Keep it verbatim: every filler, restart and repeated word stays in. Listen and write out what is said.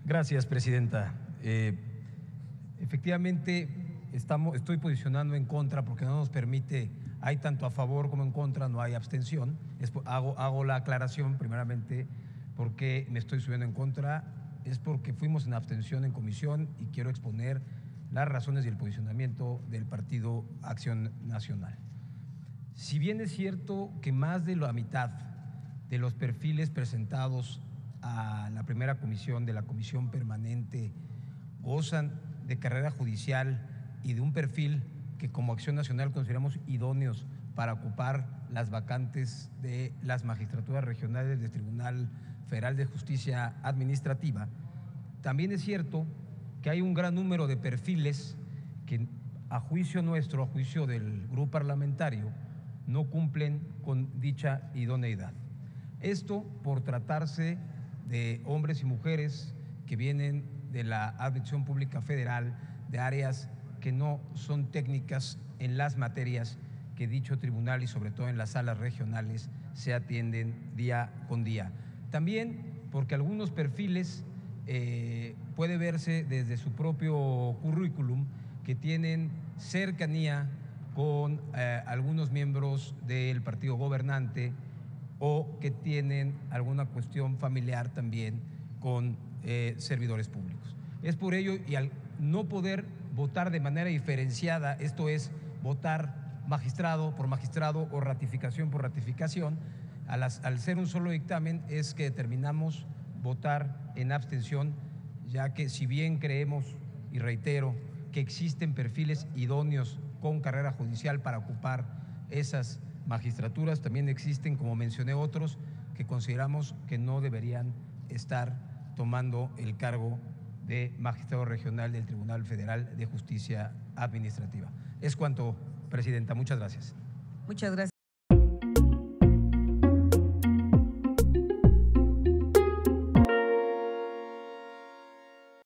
Gracias, Presidenta. Eh, efectivamente, estamos, estoy posicionando en contra porque no nos permite, hay tanto a favor como en contra, no hay abstención. Es, hago, hago la aclaración primeramente porque me estoy subiendo en contra, es porque fuimos en abstención en comisión y quiero exponer las razones y el posicionamiento del Partido Acción Nacional. Si bien es cierto que más de la mitad de los perfiles presentados a la primera comisión de la Comisión Permanente gozan de carrera judicial y de un perfil que como Acción Nacional consideramos idóneos para ocupar las vacantes de las magistraturas regionales del Tribunal Federal de Justicia Administrativa, también es cierto que hay un gran número de perfiles que a juicio nuestro, a juicio del grupo parlamentario, no cumplen con dicha idoneidad. Esto por tratarse de hombres y mujeres que vienen de la Administración Pública Federal, de áreas que no son técnicas en las materias que dicho tribunal y sobre todo en las salas regionales se atienden día con día. También porque algunos perfiles eh, puede verse desde su propio currículum que tienen cercanía con eh, algunos miembros del partido gobernante o que tienen alguna cuestión familiar también con eh, servidores públicos. Es por ello, y al no poder votar de manera diferenciada, esto es, votar magistrado por magistrado o ratificación por ratificación, a las, al ser un solo dictamen, es que determinamos votar en abstención, ya que si bien creemos, y reitero, que existen perfiles idóneos con carrera judicial para ocupar esas magistraturas, también existen, como mencioné, otros que consideramos que no deberían estar tomando el cargo de magistrado regional del Tribunal Federal de Justicia Administrativa. Es cuanto, Presidenta. Muchas gracias. Muchas gracias.